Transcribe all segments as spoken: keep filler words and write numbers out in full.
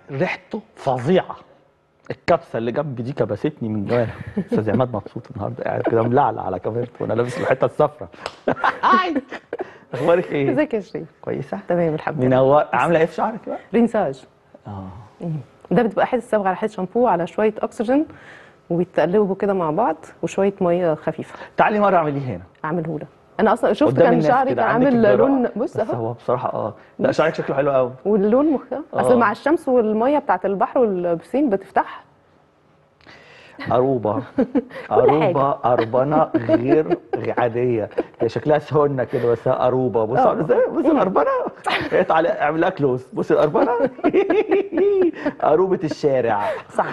ريحته فظيعه. الكبسه اللي جنبي دي كبستني من جواها. استاذ عماد مبسوط النهارده قاعد كده ملعلع على كاميرته وانا لابس الحته الصفراء. اخبارك ايه؟ ازيك يا شريف؟ كويسه؟ تمام الحمد لله. منور. عامله ايه في شعرك بقى؟ رينساج. اه ده بتبقى حته صبغه على حته شامبو على شويه اكسجين وبيتقلبوا كده مع بعض وشويه ميه خفيفه. تعالي مره اعمليه هنا. اعمله لك. انا اصلا شفت قدام كان الناس شعري كده كان عندك عامل الجراءة. لون، بص بس اهو. هو بصراحه اه لا شعرك شكله حلو قوي. واللون مخ... آه. اصل مع الشمس والميه بتاعت البحر والبسين بتفتح. أروبة أروبة أربنة غير عادية. هي شكلها سهنة كده بس هي أروبة. بص آه. ازاي؟ بص الأربنة. هي تعالى اعملها كلوز. بص الأربنة. أروبة الشارع. صح.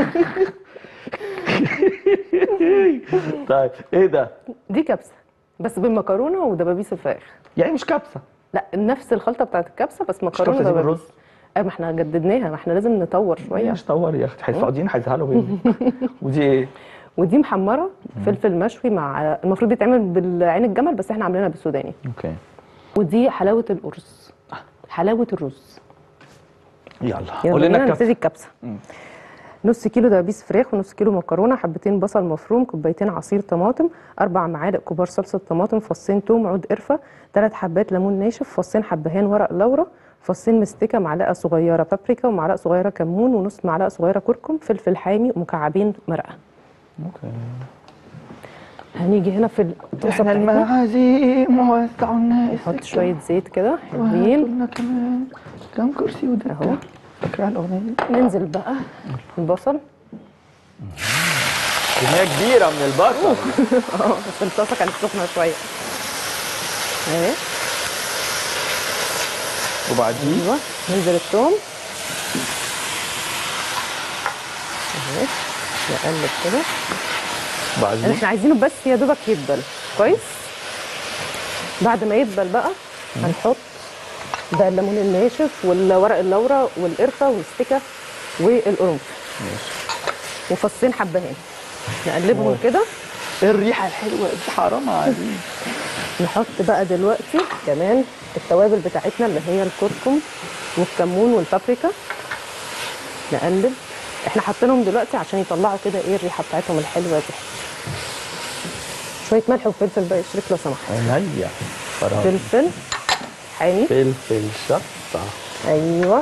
طيب ايه ده؟ دي كبسه بس بالمكرونه ودبابيس الفراخ. يعني مش كبسة؟ لا نفس الخلطه بتاعت الكبسه بس مش مكرونه كبسة دي ودبابيس. بالرز؟ ايه ما احنا جددناها، ما احنا لازم نطور شويه. مش طوري يا اختي السعوديين هيزعلوا مني. ودي ايه؟ ودي محمره فلفل مشوي مع المفروض بيتعمل بالعين الجمل بس احنا عاملينها بالسوداني. اوكي. ودي حلاوه الارز، حلاوه الرز. يلا يلا قول لنا بينا نبتدي الكبسة. الكبسه. نص كيلو دبابيس فراخ ونص كيلو مكرونه، حبتين بصل مفروم، كوبايتين عصير طماطم، اربع معالق كبار صلصه طماطم، فصين توم، عود قرفه، ثلاث حبات ليمون ناشف، فصين حبهان ورق لورا، فصين مستكه، معلقه صغيره بابريكا ومعلقه صغيره كمون ونص معلقه صغيره كركم، فلفل حامي ومكعبين مرقه. اوكي. هنيجي هنا في الطاسه احنا بتاعتنا المعازيم وزعنا نحط شويه زيت كده حلوين لنا كمان كام كرسي وده اهو. فاكره الاغنيه دي؟ ننزل بقى البصل. كميه كبيره من البصل. اه بس الطاسه كانت سخنه شويه اهي. وبعدين ايوه ننزل الثوم اهي، نقلب كده. بعدين احنا عايزينه بس يا دوبك يدبل كويس. بعد ما يدبل بقى هنحط ده الليمون الناشف والورق اللورا والقرفه والمستكه والقرنفل وفصين حبهان، نقلبهم كده. ايه الريحه الحلوه دي؟ حرام عليك. نحط بقى دلوقتي كمان التوابل بتاعتنا اللي هي الكركم والكمون والبابريكا. نقلب. احنا حاطينهم دلوقتي عشان يطلعوا كده ايه الريحه بتاعتهم الحلوه دي. شويه ملح وفلفل بقى يشرك لو سمحت. عينيا. فلفل حامي. فلفل شطه. ايوه.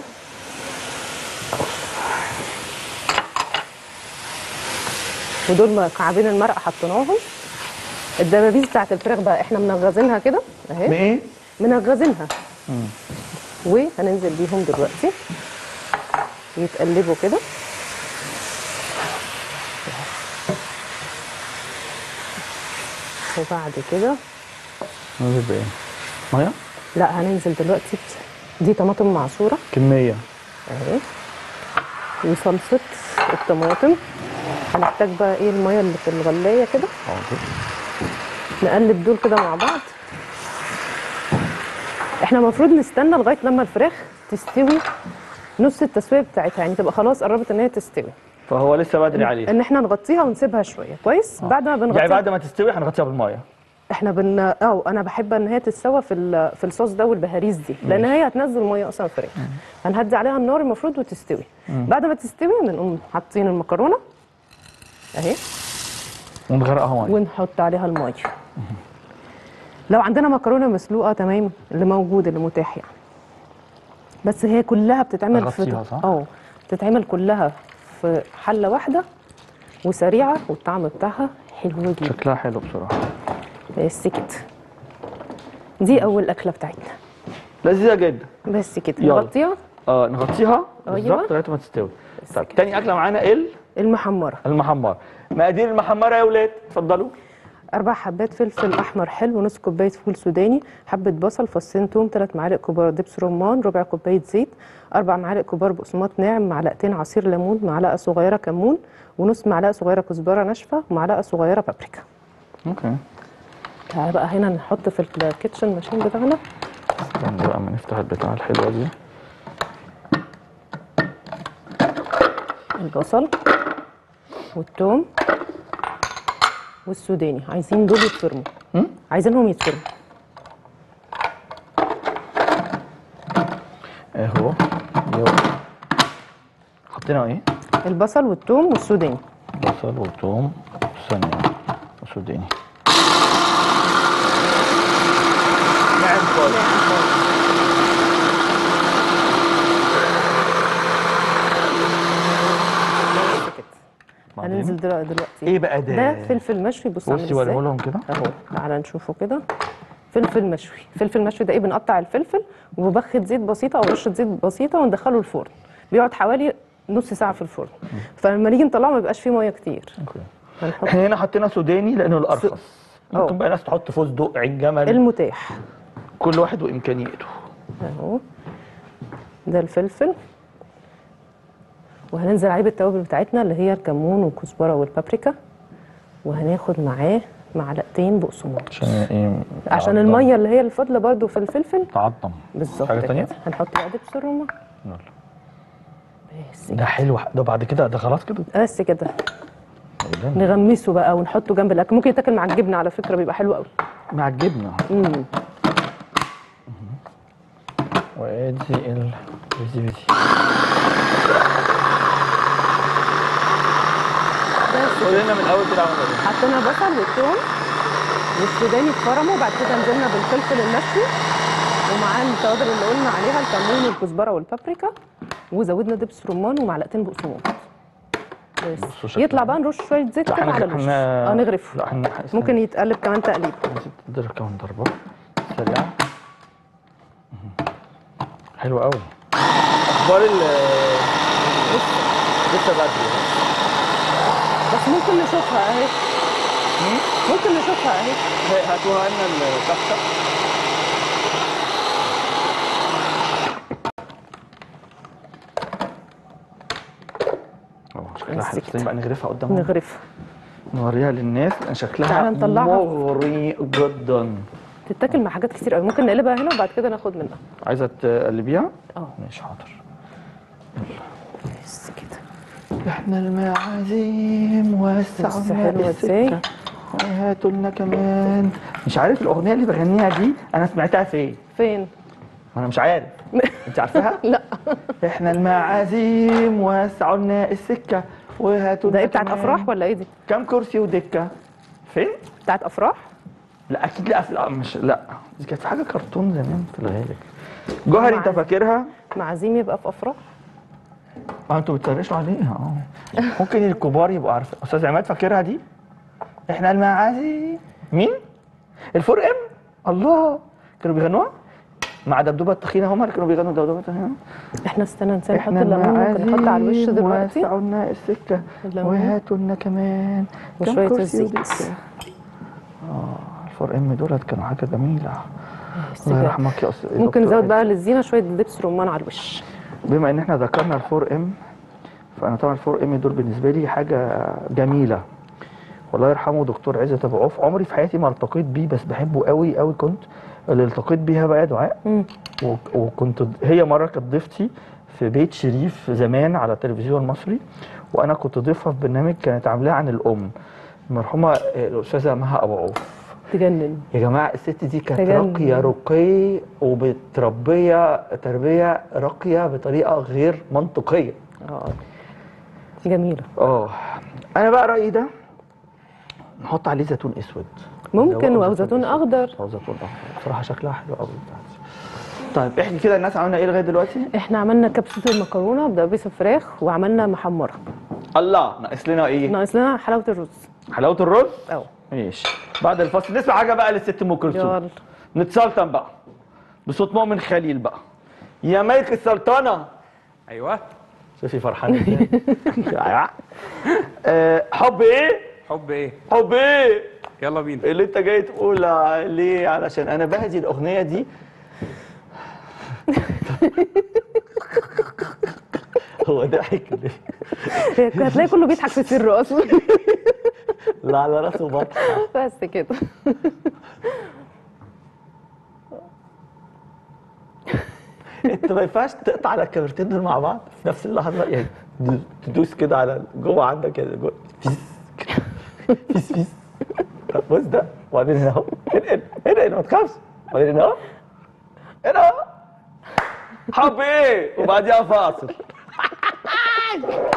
ودول مكعبين المرقه حطيناهم. الدبابيس بتاعت الفراخ بقى احنا منغزينها كده اهي. ايه؟ منغزينها. وهننزل بيهم دلوقتي يتقلبوا كده. وبعد كده ننزل بايه؟ ميه؟ لا هننزل دلوقتي دي طماطم معصوره كميه اهي وصلصه الطماطم. هنحتاج بقى ايه الميه اللي في الغلايه كده. حاضر. نقلب دول كده مع بعض. احنا المفروض نستنى لغايه لما الفراخ تستوي نص التسويه بتاعتها، يعني تبقى خلاص قربت ان هي تستوي. فهو لسه بدري عليه. ان احنا نغطيها ونسيبها شويه كويس. آه. بعد ما بنغطيها يعني بعد ما تستوي هنغطيها بالميه. احنا بن اه انا بحب ان هي تتسوى في ال... في الصوص ده والبهاريز دي لان هي هتنزل ميه اصلا الفراخ. هنهدي عليها النار المفروض وتستوي. مم. بعد ما تستوي بنقوم حاطين المكرونه اهي ونغرقها ميه ونحط عليها الميه. لو عندنا مكرونه مسلوقه تمام اللي موجود اللي متاح يعني. بس هي كلها بتتعمل في اه بتتعمل كلها في حله واحده وسريعه والطعم بتاعها حلو جدا. شكلها حلو بصراحه. بس كده. دي اول اكله بتاعتنا. لذيذه جدا. بس كده نغطيها. اه نغطيها بالظبط لغايه ما تستوي. طب تاني اكله معانا ال المحمره. المحمره. مقادير المحمره يا ولاد اتفضلوا. أربع حبات فلفل أحمر حلو، نص كوباية فول سوداني، حبة بصل، فصين توم، ثلاث معالق كبار دبس رمان، ربع كوباية زيت، أربع معالق كبار بقسماط ناعم، معلقتين عصير ليمون، معلقة صغيرة كمون، ونص معلقة صغيرة كزبرة ناشفة، ومعلقة صغيرة بابريكا. اوكي. تعالى بقى هنا نحط في الكيتشن ماشين بتاعنا. استنى بقى اما نفتح البتاعة الحلوة دي. البصل والثوم والسوداني عايزين دول يتفرموا. عايزينهم يتفرموا اهو. حطينا ايه؟ البصل والثوم والسوداني. بصل وثوم ثانية وسوداني. ناعم خالص. هننزل دلوقتي دلوقتي ايه بقى ده؟ ده فلفل مشوي. بص عامل بصي ازاي وريه لهم كده اهو. تعالى نشوفه كده. فلفل مشوي. فلفل مشوي ده ايه؟ بنقطع الفلفل وببخة زيت بسيطه او رشه زيت بسيطه وندخله الفرن. بيقعد حوالي نص ساعه في الفرن. فلما نيجي نطلعه ما بيبقاش فيه ميه كتير. هنحط احنا هنا حطينا سوداني لانه الارخص. س... ممكن بقى ناس تحط فستق عين جمل، المتاح، كل واحد وامكانياته. اهو ده الفلفل. وهننزل عليه بالتوابل بتاعتنا اللي هي الكمون والكزبره والبابريكا. وهناخد معاه معلقتين بقسماط عشان ايه؟ عشان الميه اللي هي الفاضله برده في الفلفل تعطم. بالظبط. حاجه ثانيه هنحط بقى دبس الرمان. يلا. بس ده حلو. ده بعد كده ده خلاص كده بس كده نغمسه بقى ونحطه جنب الاكل. ممكن يتاكل مع الجبنه على فكره، بيبقى حلو قوي مع الجبنه. امم وادي ال بيزي بيزي. قولنا من الاول كده عملنا ايه؟ حطينا بصل والثوم والسوداني اتفرموا، وبعد كده نزلنا بالفلفل المشوي ومعاه التوابل اللي قلنا عليها الكمون والكزبره والبابريكا، وزودنا دبس رمان ومعلقتين بقسماط. بس يطلع بقى نرش شويه زيت كده على الوش. اه نغرفه. ممكن يتقلب كمان تقليب. نضرب كمان ضربه سريعه. حلو قوي. اخبار ال لسه بدري بس ممكن نشوفها اهي. ممكن نشوفها اهي. هاتوها لنا الكبسه. اه شكلها حلو. بقى نغرفها قدامهم. نغرفها نوريها للناس لان شكلها مغري جدا. تتاكل مع حاجات كتير قوي. ممكن نقلبها هنا وبعد كده ناخد منها. عايزه تقلبيها؟ اه ماشي حاضر. بس كده. احنا المعازيم وسعنا السكه هاتوا لنا كمان. مش عارف الاغنيه اللي بغنيها دي انا سمعتها فين؟ فين؟ انا مش عارف. انت عارفاها؟ لا. احنا المعازيم وسعوا لنا السكه وهاتوا لنا. ده ايه بتاعت افراح ولا ايه دي؟ كام كرسي ودكه؟ فين؟ بتاعت افراح؟ لا اكيد. لا لا مش لا دي كانت في حاجه كرتون زمان في الغالب. جوهري انت فاكرها؟ معازيم يبقى في افراح؟ اه انتوا بتسرشوا عليها. اه ممكن الكبار يبقوا عارفين. استاذ عماد فاكرها دي؟ احنا المعازيم. مين؟ الفور ام. الله كانوا بيغنوها مع دبدوبه التخينه. هم اللي كانوا بيغنوا دبدوبه التخينه. احنا استنى نسيب نحط الليمون. ممكن نحط على الوش دلوقتي. وسعوا لنا السكه وهاتوا لنا كمان وشويه الزيت. اه الفور ام دولت كانوا حاجه جميله. الله يرحمك يا استاذ. ممكن نزود بقى للزينه شويه دبس رمان على الوش. بما ان احنا ذكرنا الفور ام، فانا طبعا الفور ام دول بالنسبه لي حاجه جميله. والله يرحمه دكتور عزت ابو عوف. عمري في حياتي ما التقيت بيه بس بحبه قوي قوي. كنت اللي التقيت بيها بقى دعاء. وكنت هي مره كانت ضيفتي في بيت شريف زمان على التلفزيون المصري، وانا كنت ضيفها في برنامج كانت عاملاه عن الام المرحومه الاستاذه مها ابو عوف. تجنن يا جماعه. الست دي كانت راقيه رقي وبتربيه تربيه راقيه بطريقه غير منطقيه. اه جميله. اه انا بقى رايي ده نحط عليه زيتون اسود ممكن او زيتون اخضر. او زيتون اخضر بصراحه شكلها حلو قوي. طيب احكي كده الناس عملنا ايه لغايه دلوقتي؟ احنا عملنا كبسه المكرونه بدبابيس الفراخ وعملنا محمره. الله ناقص لنا ايه؟ ناقص لنا حلاوه الرز. حلاوه الرز؟ اه ماشي. بعد الفصل نسمع حاجه بقى للست ام كلثوم. يلا نتسلطن بقى بصوت مؤمن خليل بقى. يا ملك السلطنه. ايوه شوفي فرحان ازاي. أه حب ايه؟ حب ايه؟ حب ايه؟ يلا بينا. اللي انت جاي تقول ليه؟ علشان انا بهدي الاغنيه دي. هو ضحك ليه؟ هتلاقي كله بيضحك في سره اصلا. لا على راسه بطحه. بس كده. انت ما ينفعش تقطع على الكاميرتين دول مع بعض في نفس اللحظه. يعني تدوس كده على جوه عندك كده جوه فيس فيس فيس. بص ده وبعدين هنا اهو. هنا هنا هنا ما تخافش. وبعدين هنا اهو. هنا اهو. حب ايه؟ وبعديها فاصل. كمان.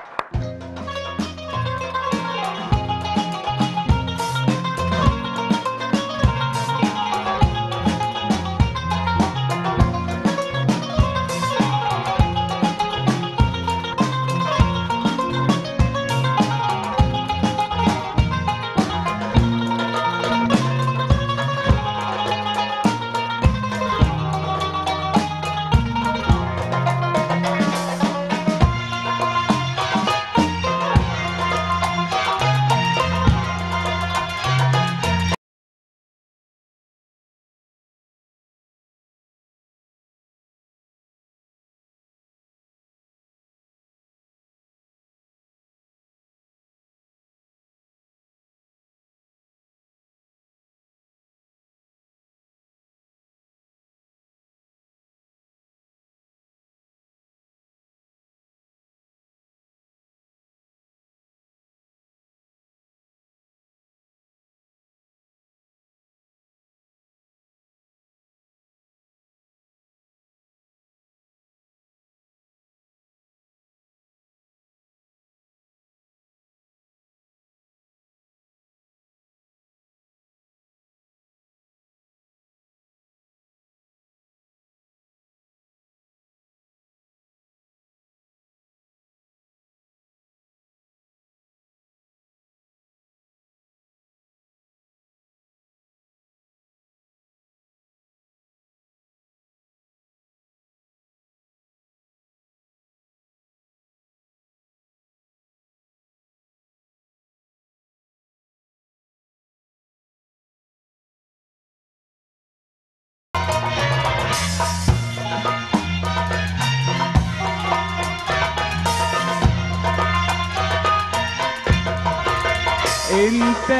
انت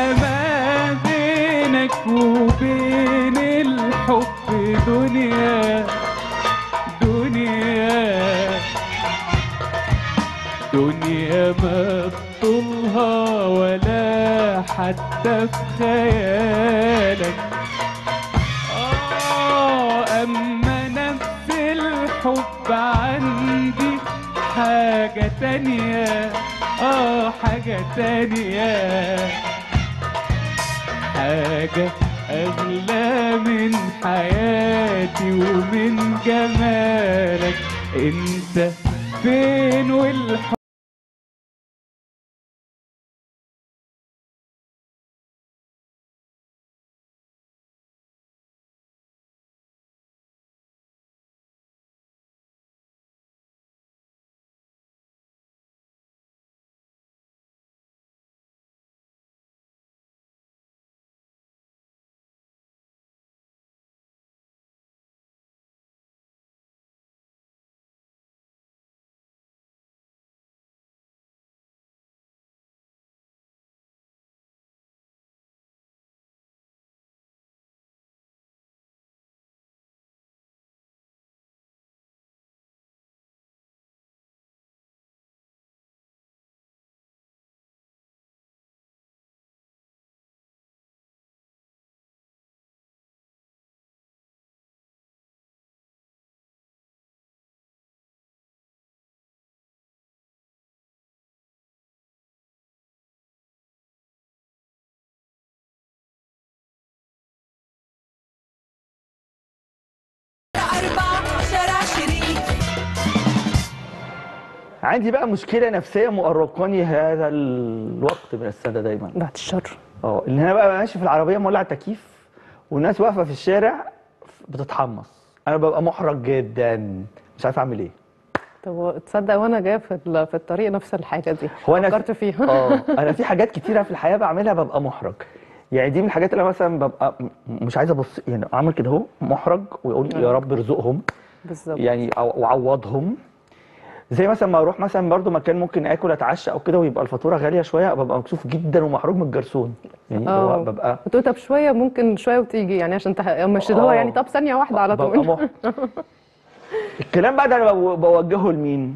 ما بينك وبين الحب دنيا دنيا دنيا ما تطولها ولا حتى في خيالك. آه أما نفس الحب عندي حاجة تانية، آه حاجة تانية، حاجة أغلى من حياتي ومن جمالك. أنت فين والحب عندي بقى مشكله نفسيه مؤرقاني هذا الوقت من السنه دايما. بعد الشر. اه ان انا بقى ماشي في العربيه مولع التكييف والناس واقفه في الشارع بتتحمص، انا ببقى محرج جدا مش عارف اعمل ايه. طب تصدق وانا جايه في في الطريق نفس الحاجه دي هو انا فكرت فيها. اه انا في حاجات كتيره في الحياه بعملها ببقى محرج، يعني دي من الحاجات اللي انا مثلا ببقى مش عايز ابص يعني اعمل كده اهو محرج ويقول يا رب ارزقهم بالظبط يعني او عوضهم. زي مثلا ما اروح مثلا برضو مكان ممكن اكل اتعشى او كده ويبقى الفاتوره غاليه شويه ببقى مكسوف جدا ومحروج من الجرسون، يعني هو ببقى بتقول طب شويه ممكن شويه وتيجي يعني عشان تح... مش اللي هو يعني طب ثانيه واحده على طول. ببقى محرج. الكلام بقى ده انا بوجهه لمين؟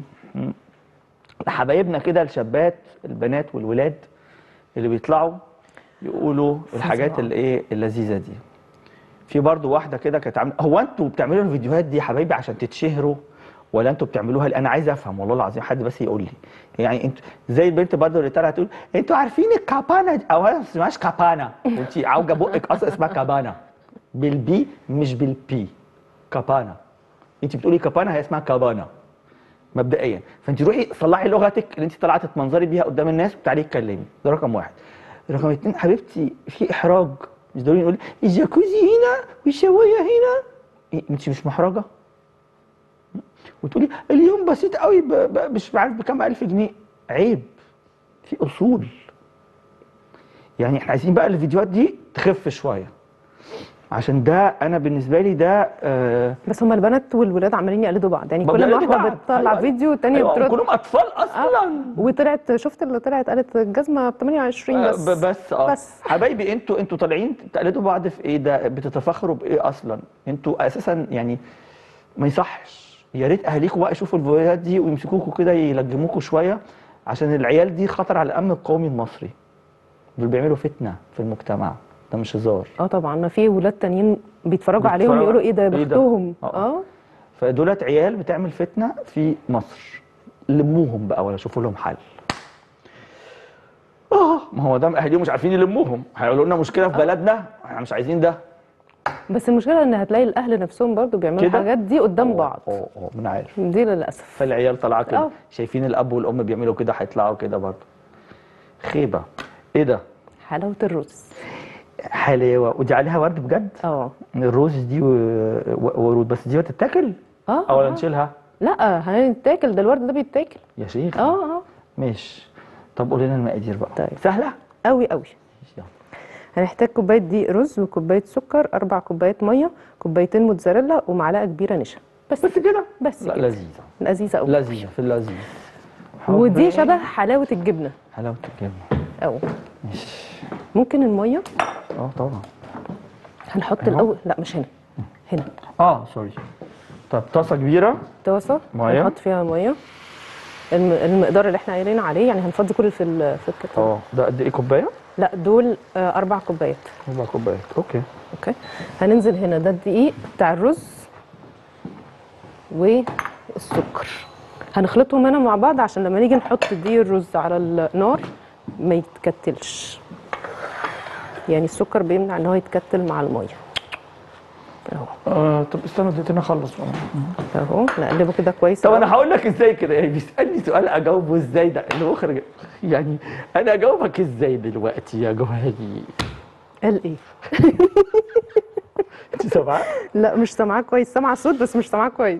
لحبايبنا كده الشابات البنات والولاد اللي بيطلعوا يقولوا الحاجات الايه اللذيذه دي. في برضو واحده كده كانت عامله، هو انتوا بتعملوا الفيديوهات دي يا حبايبي عشان تتشهروا ولا انتوا بتعملوها؟ انا عايز افهم والله العظيم، حد بس يقول لي. يعني انتوا زي البنت برضه اللي طالعه تقول انتوا عارفين الكابانا او هي ما اسمهاش كابانا، وانت عوجه بقك اصلا اسمها كابانا بالبي مش بالبي. كابانا، انت بتقولي كابانا هي اسمها كابانا مبدئيا. فانت روحي صلحي لغتك اللي انت طلعت تتمنظري بيها قدام الناس وتعالي اتكلمي. ده رقم واحد. رقم اتنين حبيبتي، في احراج، مش ضروري نقول الجاكوزي هنا والشوايه هنا. إيه انت مش محرجه؟ وتقولي اليوم بسيط قوي ب... ب... مش عارف بكام الف جنيه. عيب، في اصول. يعني احنا عايزين بقى الفيديوهات دي تخف شويه، عشان ده انا بالنسبه لي ده آه بس هما البنات والولاد عمالين يقلدوا بعض، يعني ما كل ما بيقلدوا واحده بعض. بتطلع أيوة. فيديو الثانيه أيوة. بترد. كلهم اطفال اصلا. آه. وطلعت شفت اللي طلعت قالت الجزمه ب ثمانية وعشرين آه بس. ب- بس اه بس حبايبي، انتوا انتوا طالعين تقلدوا بعض في ايه؟ ده بتتفاخروا بايه اصلا؟ انتوا اساسا يعني ما يصحش. يا ريت اهاليكم بقى يشوفوا الفيديوهات دي ويمسكوكوا كده يلجموكوا شويه، عشان العيال دي خطر على الامن القومي المصري. دول بيعملوا فتنه في المجتمع، ده مش هزار. اه طبعا، ما في ولاد تانيين بيتفرجوا عليهم بيتفرجوا- يقولوا ايه ده، إيه ده؟ بختهم. آه. اه فدولت عيال بتعمل فتنه في مصر. لموهم بقى ولا شوفوا لهم حل. اه ما هو ده اهاليهم مش عارفين يلموهم، هيقولوا لنا مشكله في بلدنا، احنا مش عايزين ده. بس المشكله ان هتلاقي الاهل نفسهم برضو بيعملوا كده؟ الحاجات دي قدام اه بعض. اه اه ما انا عارف. دي للاسف. فالعيال طالعه كده اه. شايفين الاب والام بيعملوا كده، هيطلعوا كده برضه. خيبه. ايه ده؟ حلاوه الرز. حلاوه. ودي عليها ورد بجد؟ اه الروز دي و- و- ورود، بس دي بتتاكل اه او ولا آه. نشيلها؟ لا هنتاكل، ده الورد ده بيتاكل. يا شيخ. اه اه ماشي. طب قولي لنا المقادير بقى. طيب. سهله؟ قوي قوي. يلا. هنحتاج كوبايه دقيق رز وكوبايه سكر، اربع كوبايات ميه، كوبايتين موتزاريلا، ومعلقه كبيره نشا. بس بس كده؟ بس لا كده. لذيذه. لذيذه قوي. لذيذه في اللذيذ. ودي حبي- شبه حلاوه الجبنه. حلاوه الجبنه. اه ماشي. ممكن الميه اه طبعا. هنحط أهو. الاول، لا مش هنا، هنا اه سوري. طب طاسه كبيره. طاسه مية. هنحط فيها ميه الم- المقدار اللي احنا قايلين عليه، يعني هنفضي كل في ال- في الكتاب. اه ده قد ايه كوبايه؟ لا دول آه، اربع كوبايات. اربع كوبايات. اوكي. اوكي. هننزل هنا ده الدقيق بتاع الرز والسكر، هنخلطهم هنا مع بعض عشان لما نيجي نحط دقيق الرز على النار ما يتكتلش. يعني السكر بيمنع ان هو يتكتل مع الميه. اهو آه طب استنى دقيقتين اخلص بقى. اهو نقلبه كده كويس. طب أوي. انا هقول لك ازاي كده، يعني بيسالني سؤال اجاوبه ازاي؟ ده المخرج يعني انا اجاوبك ازاي دلوقتي يا جوهري؟ قال ايه؟ انت سامعه؟ لا مش سامعاه كويس، سامعه صوت بس مش سامعاه كويس.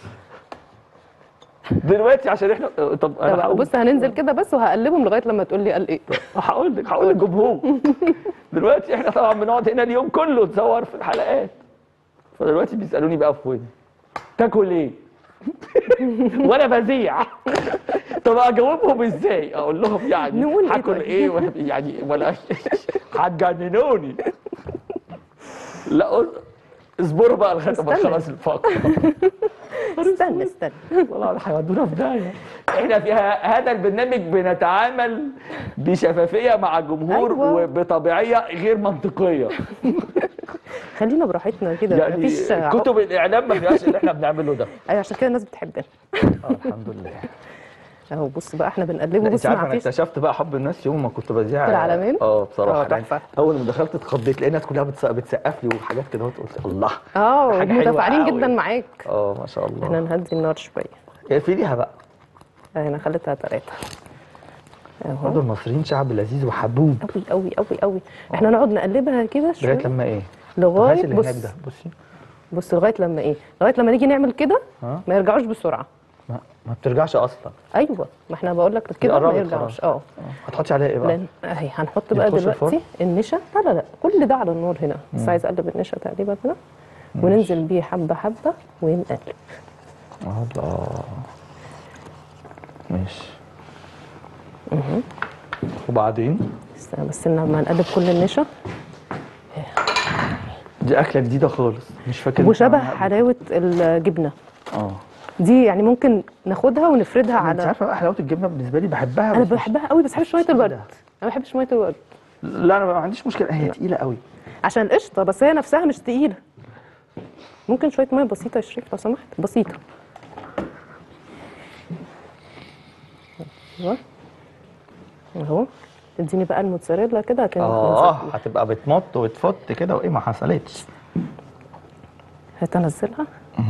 دلوقتي عشان احنا طب انا طب هقول بص هننزل كده بس وهقلبهم لغايه لما تقول لي قال ايه. هقول لك هقول للجمهور. دلوقتي احنا طبعا بنقعد هنا اليوم كله نصور في الحلقات، فدلوقتي بيسالوني بقى في ودني تاكل ايه؟ وانا بذيع. طب اجاوبهم ازاي؟ اقول لهم يعني نقول إيه هاكل طيب؟ ايه ولا- يعني ولا هتجننوني. لا قول- اصبروا بقى لغايه ما استنى. نخلص الفقره. استنى استنى. والله هيودونا في داهيه. احنا في ه- هذا البرنامج بنتعامل بشفافيه مع الجمهور أيوة. وبطبيعيه غير منطقيه. خلينا براحتنا كده يعني مفيش عق- كتب الاعلام ما فيهاش اللي احنا بنعمله ده. ايوه عشان كده الناس بتحبنا. اه الحمد لله. اهو بص بقى احنا بنقلبه. لا بص انت عارفه ما انا فيش. اكتشفت بقى حب الناس يوم ما كنت بذيع في العالمين؟ اه بصراحه اه يعني تحفة. اول ما دخلت اتخضيت لقيت الناس كلها بتس- بتسقف لي وحاجات كده قلت الله. اه حاجة حلوة متفاعلين قوي. جدا معاك. اه ما شاء احنا الله. نهدي النار شويه. اقفليها بقى. انا خليتها ثلاثه. برضه اهو المصريين شعب لذيذ وحبوب. قوي قوي قوي قوي. احنا نقعد نقلبها كده شويه لغايه لما ايه؟ لغايه الغاز اللي هناك بص ده بصي. بص لغايه لما ايه؟ لغايه لما نيجي نعمل كده ها؟ ما يرجعوش بسرعه. ما, ما بترجعش اصلا. ايوه ما احنا بقول لك كده ما قربت يرجعوش. خلاص. اه هتحطي عليها ايه بقى؟ لان اهي هنحط بقى يخش دلوقتي الفرن؟ النشا. لا لا لا كل ده على النار هنا، بس عايز اقلب النشا تقريبا كده وننزل بيه حبه حبه ونقلب. الله. ماشي. وبعدين استنى بس لما نقلب كل النشا. دي اكله جديده خالص مش فاكر إن وشبه إحنا عملناها قبل حلاوه الجبنه كده. اه دي، يعني ممكن ناخدها ونفردها انت على. عارفه بقى حلاوه الجبنه بالنسبه لي بحبها انا بس مش- بحبها قوي بس بحب شويه تقيلة. الورد. انا ما بحبش شويه الورد لا انا ما عنديش مشكله، هي تقيله قوي. عشان القشطه، بس هي نفسها مش تقيله. ممكن شويه ميه بسيطه يا شريف لو سمحت، بسيطه. ايوه اهو. اديني بقى الموتزاريلا كده هتنزل. اه هتبقى بتمط وتفط كده وايه ما حصلتش. هتنزلها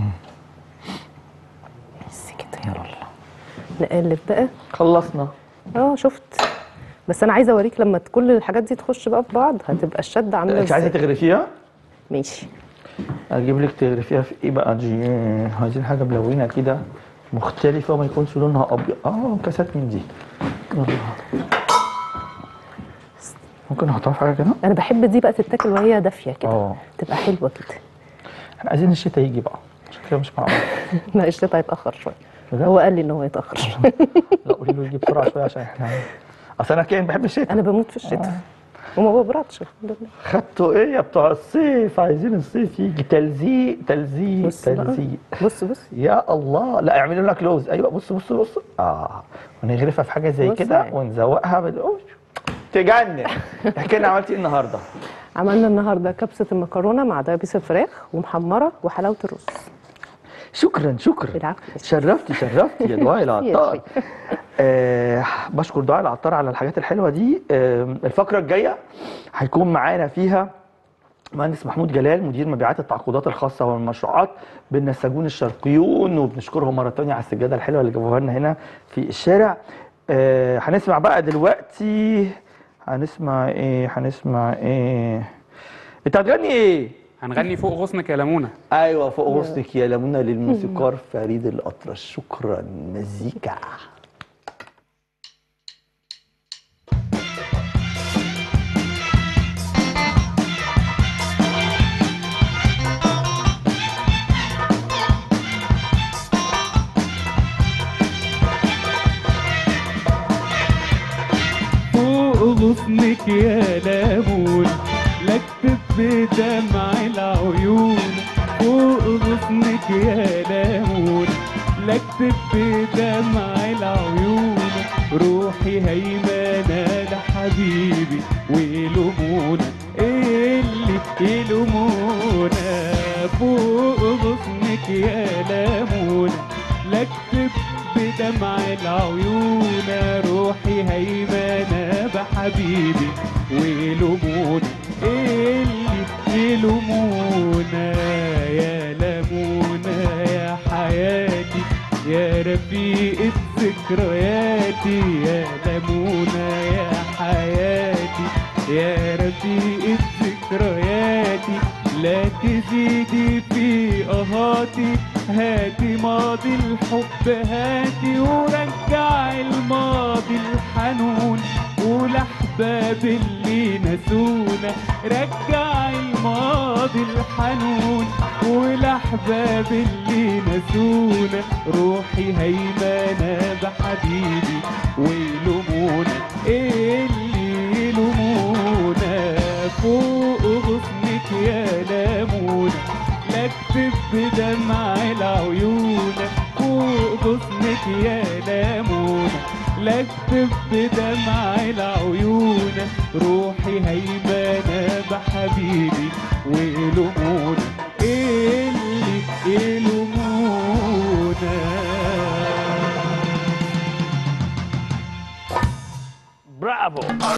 بس كده. يلا نقلب بقى. خلصنا. اه شفت، بس انا عايزه اوريك لما كل الحاجات دي تخش بقى في بعض هتبقى الشده عامله ازاي. انت عايزه تغرفيها؟ ماشي. اجيب لك تغرفيها في ايه بقى دي؟ عايزين حاجه ملونه كده مختلفه وما يكونش لونها ابيض. اه كاسات من دي. يلا ممكن احطها في حاجه كده. انا بحب دي بقى تتاكل وهي دافيه كده. اه تبقى حلوه كده. احنا عايزين الشتاء يجي بقى، عشان كده مش معقول. لا الشتاء هيتاخر شويه. بجد؟ هو قال لي ان هو يتاخر. لا قولي له يجي بسرعه شويه عشان احنا اصل انا كائن بحب الشتاء. انا بموت في الشتاء وما ببردش الحمد لله. خدتوا ايه يا بتوع الصيف؟ عايزين الصيف يجي. تلزيق تلزيق بص بقى. تلزيق. بص بص يا الله. لا اعملوا لنا كلوز. ايوه بص بص بص. اه ونغرفها في حاجه زي بص كده بقى. ونزوقها بالقش تجنن. احكي لنا عملتي ايه النهارده؟ عملنا النهارده كبسه المكرونه مع دبابيس الفراخ ومحمره وحلاوه الرز. شكرا شكرا. بالعافيه. شرفتي شرفتي يا دعاء العطار. آه بشكر دعاء العطار على الحاجات الحلوه دي. آه الفقره الجايه هيكون معانا فيها مهندس محمود جلال مدير مبيعات التعاقدات الخاصه والمشروعات بالنساجون الشرقيون، وبنشكرهم مره ثانيه على السجاده الحلوه اللي جابوها لنا هنا في الشارع. آه هنسمع بقى دلوقتي. هنسمع ايه؟ هنسمع ايه؟ انت هتغني ايه؟ هنغني فوق غصنك يا لمونة. ايوه فوق غصنك يا لمونة للموسيقار فريد الأطرش. شكرا. مزيكا. فوق غصنك يا لمون لكتب بدمع العيون. فوق غصنك يا لمون لكتب بدمع العيون. روحي هيمنة لحبيبي ويلومونا اللي يلومونا. فوق غصنك يا لمون لكتب بدمع العيون. روحي هيمنة بحبيبي ويلومونا اللي يلومونا. يا لمونة يا حياتي يا رفيقة ذكرياتي. يا لمونة يا حياتي يا رفيقة ذكرياتي. لا تزيدي في قهاتي. هاتي ماضي الحب هاتي ورجعي الماضي الحنون والأحباب اللي نسونا. رجعي الماضي الحنون والأحباب اللي نسونا. روحي هيمنة بحبيبي ويلومونا اللي يلومونا. فوق غصنك يا لمونة لكتب بدمع العيون. فوق غصنك يا لمونة لكتب بدمع العيون. روحي هيمنة بحبيبي ويلومونا اللي يلومونا. برافو.